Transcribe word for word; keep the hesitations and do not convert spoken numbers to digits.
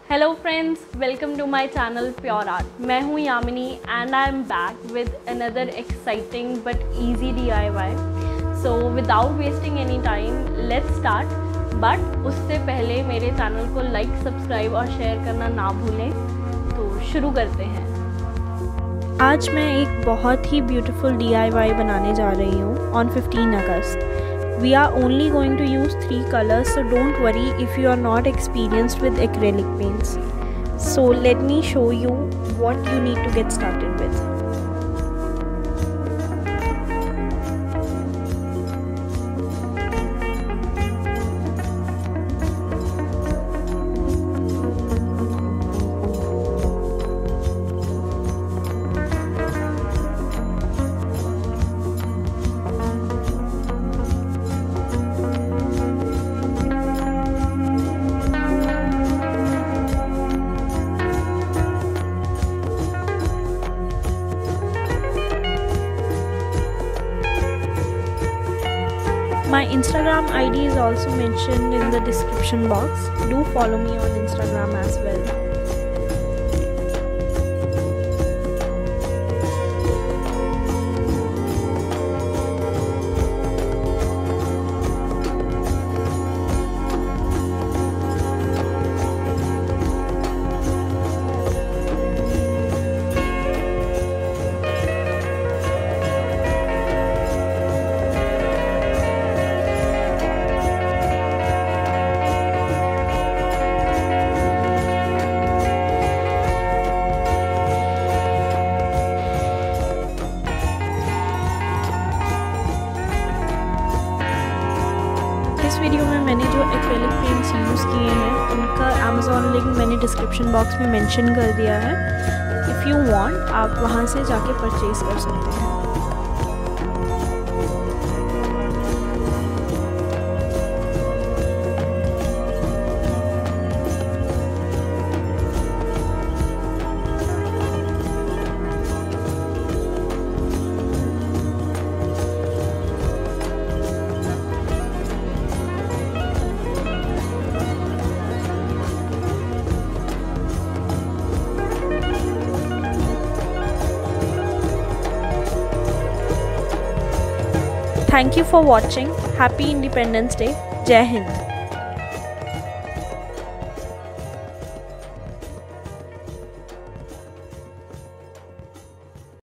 Hello friends, welcome to my channel Pure Art. मैं हूँ Yamini and I am back with another exciting but easy D I Y. So without wasting any time let's start. But उससे पहले मेरे channel को like, subscribe और share करना ना भूलें। तो शुरू करते हैं। आज मैं एक बहुत ही ब्यूटीफुल डी आई वाई बनाने जा रही हूँ on fifteen August. We are only going to use three colors, so don't worry if you are not experienced with acrylic paints. So let me show you what you need to get started with. My Instagram I D is also mentioned in the description box. Do follow me on Instagram as well. इस वीडियो में मैंने जो acrylic paints use किए हैं उनका Amazon link मैंने description box में मेंशन कर दिया है। इफ़ यू वांट आप वहां से जाके परचेज़ कर सकते हैं। Thank you for watching. Happy Independence Day. Jai Hind.